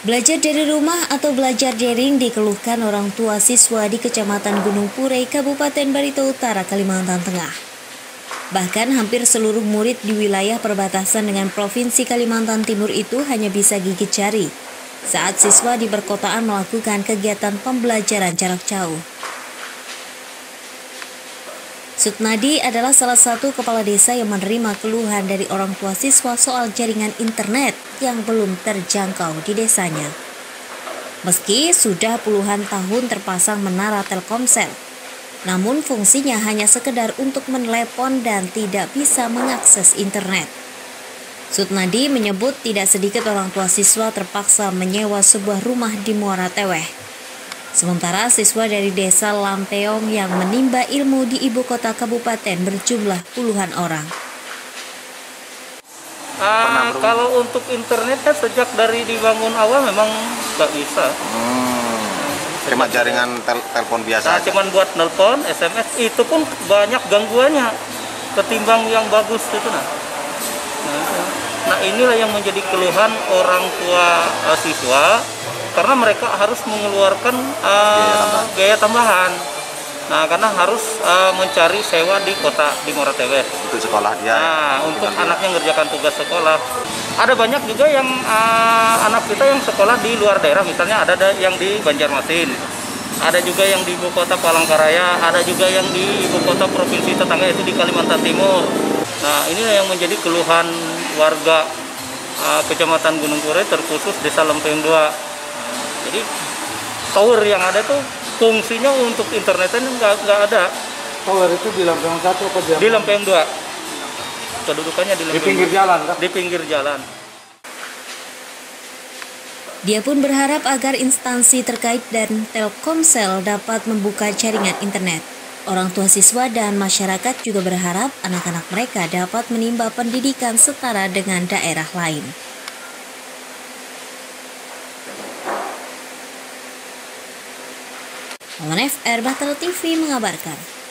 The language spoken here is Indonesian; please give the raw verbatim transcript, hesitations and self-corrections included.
Belajar dari rumah atau belajar daring dikeluhkan orang tua siswa di Kecamatan Gunung Purei, Kabupaten Barito Utara, Kalimantan Tengah. Bahkan hampir seluruh murid di wilayah perbatasan dengan Provinsi Kalimantan Timur itu hanya bisa gigit jari saat siswa di perkotaan melakukan kegiatan pembelajaran jarak jauh. Sutnadi adalah salah satu kepala desa yang menerima keluhan dari orang tua siswa soal jaringan internet yang belum terjangkau di desanya. Meski sudah puluhan tahun terpasang menara Telkomsel, namun fungsinya hanya sekedar untuk menelepon dan tidak bisa mengakses internet. Sutnadi menyebut tidak sedikit orang tua siswa terpaksa menyewa sebuah rumah di Muara Teweh. Sementara siswa dari desa Lampeong yang menimba ilmu di ibu kota kabupaten berjumlah puluhan orang. Ah, kalau untuk internetnya sejak dari dibangun awal memang nggak bisa. Hmm. Cuma jaringan tel telepon biasa. Nah, cuma buat nelpon, S M S itu pun banyak gangguannya ketimbang yang bagus itu nah. Nah inilah yang menjadi keluhan orang tua uh, siswa. Karena mereka harus mengeluarkan uh, biaya tambahan. Nah, karena harus uh, mencari sewa di kota di Muara Teweh. Untuk sekolah dia. Nah, ya? Untuk anaknya ngerjakan tugas sekolah. Ada banyak juga yang uh, anak kita yang sekolah di luar daerah, misalnya ada yang di Banjarmasin, ada juga yang di ibu kota Palangkaraya, ada juga yang di ibu kota provinsi tetangga yaitu di Kalimantan Timur. Nah, inilah yang menjadi keluhan warga uh, Kecamatan Gunung Purei, terkhusus Desa Lampeong dua. Jadi tower yang ada tuh fungsinya untuk internetnya nggak nggak ada. Tower itu di Lampeong satu apa di Lampeong dua? Kedudukannya di Lampeong di pinggir jalan kan? Di pinggir jalan. Dia pun berharap agar instansi terkait dan Telkomsel dapat membuka jaringan internet. Orang tua siswa dan masyarakat juga berharap anak-anak mereka dapat menimba pendidikan setara dengan daerah lain. F R Bahtera T V mengabarkan.